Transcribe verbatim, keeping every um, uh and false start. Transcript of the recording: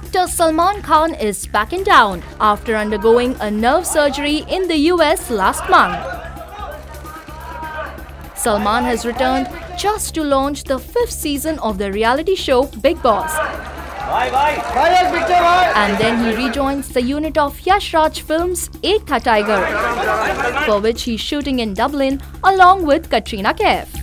Actor Salman Khan is back in town after undergoing a nerve surgery in the U S last month. Salman has returned just to launch the fifth season of the reality show Bigg Boss. And then he rejoins the unit of Yash Raj Films' Ek Tha Tiger, for which he's shooting in Dublin along with Katrina Kaif.